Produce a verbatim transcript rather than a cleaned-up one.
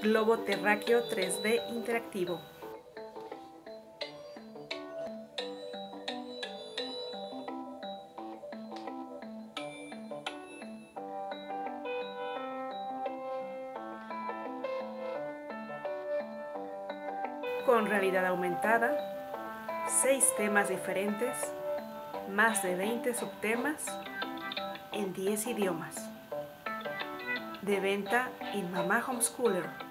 Globo terráqueo tres D interactivo. Con realidad aumentada, seis temas diferentes, más de veinte subtemas en diez idiomas. De venta en Mamá Homeschooler.